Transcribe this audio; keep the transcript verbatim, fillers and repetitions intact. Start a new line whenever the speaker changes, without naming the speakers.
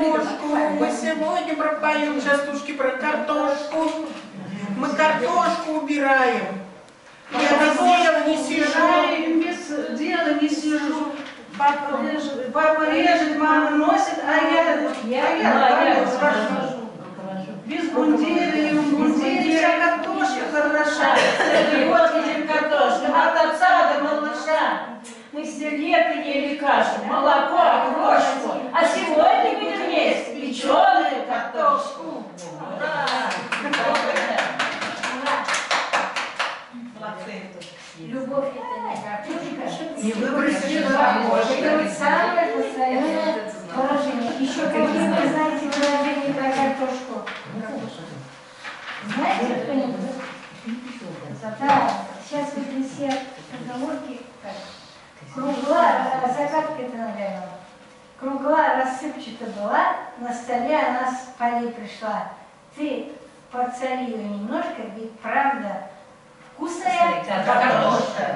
картошку. Мы сегодня пропоем частушки про картошку. Мы картошку убираем. Я без дела не сижу.
Без дела не сижу. Папа режет, папа режет, мама носит, а я, я, я, я расскажу. Без мундира и в мундире вся картошка хороша.
Целый год едим картошку, от отца до малыша. Мы все лето ели кашу, молоко, крошку, а сегодня будем есть печеную картошку. Ура!
Любовь это не картошка.
Не выбросишь из
Это
окошка.
вот самое постоянное положение. Еще какие вы знаете выражения про картошку? Знаете кто-нибудь? Да, сейчас вы для себя поговорки. Кругла, загадка это, наверное. Кругла рассыпчата была, на столе она с полей пришла. Ты подсоли ее немножко, ведь правда вкусная
Картошка.